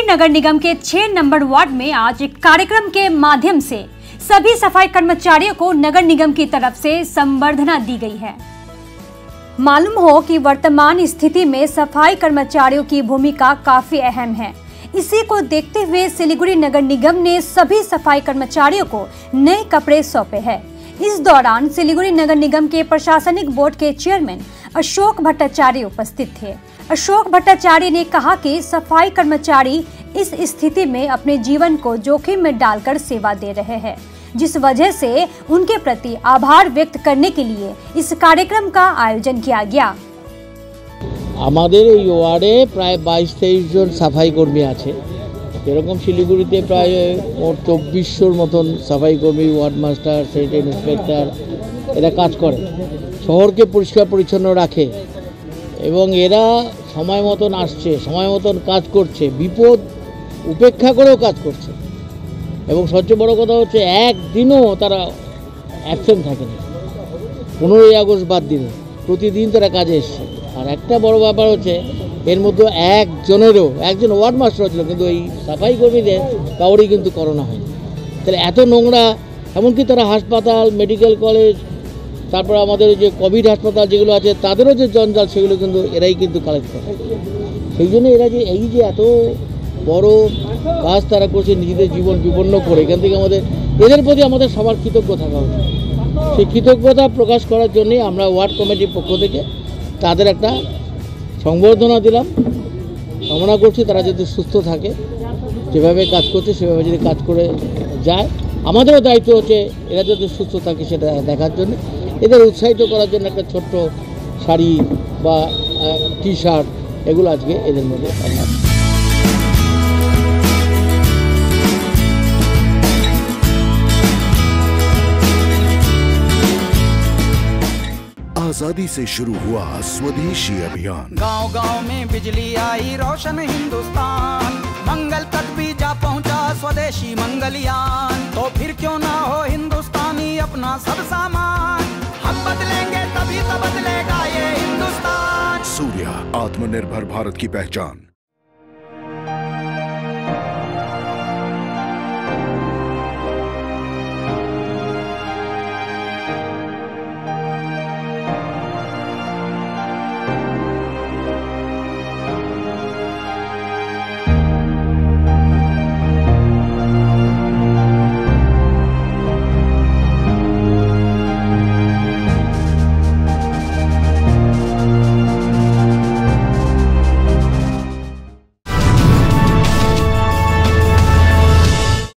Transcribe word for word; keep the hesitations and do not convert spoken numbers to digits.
नगर निगम के छह number ward में आज एक कार्यक्रम के माध्यम से सभी सफाई कर्मचारियों को नगर निगम की तरफ से संबर्धना दी गई है। मालूम हो कि वर्तमान स्थिति में सफाई कर्मचारियों की भूमिका काफी अहम है। इसी को देखते हुए सिलीगुड़ी नगर निगम ने सभी सफाई कर्मचारियों को नए कपड़े सौंपे हैं। इस दौरान सिलीगुड़ी नगर निगम के प्रशासनिक बोर्ड के चेयरमैन अशोक भट्टाचार्य उपस्थित थे। अशोक भट्टाचार्य ने कहा कि सफाई कर्मचारी इस स्थिति में अपने जीवन को जोखिम में डालकर सेवा दे रहे हैं, जिस वजह से उनके प्रति आभार व्यक्त करने के लिए इस कार्यक्रम का आयोजन किया गया। আমাদের এই ওয়ার্ডে প্রায় বাইশ তেইশ জন সাফাই কর্মী আছে। এরকম শিলিগুড়িতে প্রায় মোট চব্বিশশোর মতন সাফাই কর্মী, ওয়ার্ড মাস্টার, সেক্রেটারি, ইন্সপেক্টর এরা কাজ করে, শহরকে পরিষ্কার পরিচ্ছন্ন রাখে এবং এরা সময় মতন আসছে, সময় মতন কাজ করছে, বিপদ উপেক্ষা করেও কাজ করছে এবং সবচেয়ে বড় কথা হচ্ছে একদিনও তারা অ্যাবসেন্ট থাকেনি। পনেরোই আগস্ট বাদ দিনে প্রতিদিন তারা কাজে এসছে। আর একটা বড় ব্যাপার হচ্ছে এর মধ্যে একজনেরও একজন ওয়ার্ড মাস্টার ছিল, কিন্তু এই সাফাই কর্মীদের কাউরই কিন্তু করোনা হয়নি। তাহলে এত নোংরা, এমনকি তারা হাসপাতাল, মেডিকেল কলেজ, তারপর আমাদের যে কোভিড হাসপাতাল যেগুলো আছে তাদেরও যে জঞ্জাল সেগুলো কিন্তু এরাই কিন্তু কালেক্ট করে। সেই জন্য এরা যে এই যে এত বড় কাজ তারা করছে, নিজেদের জীবন বিপন্ন করে, এখান থেকে আমাদের এদের প্রতি আমাদের সবার কৃতজ্ঞ থাকা উচিত। সেই কৃতজ্ঞতা প্রকাশ করার জন্যে আমরা ওয়ার্ড কমিটির পক্ষ থেকে তাদের একটা সংবর্ধনা দিলাম। কামনা করছি তারা যদি সুস্থ থাকে, যেভাবে কাজ করছে সেভাবে যদি কাজ করে যায়। আমাদেরও দায়িত্ব হচ্ছে এরা যদি সুস্থ থাকে সেটা দেখার জন্য, এদের উৎসাহিত করার জন্য একটা ছোট্ট শাড়ি বা টি শার্ট এগুলো আজকে এদের মধ্যে আমরা आजादी से शुरू हुआ स्वदेशी अभियान। गांव गांव में बिजली आई, रोशन हिंदुस्तान, मंगल तक भी जा पहुंचा स्वदेशी मंगलयान। तो फिर क्यों ना हो हिंदुस्तानी अपना सब सामान, हम बदलेंगे तभी तो बदलेगा ये हिंदुस्तान। सूर्या, आत्मनिर्भर भारत की पहचान।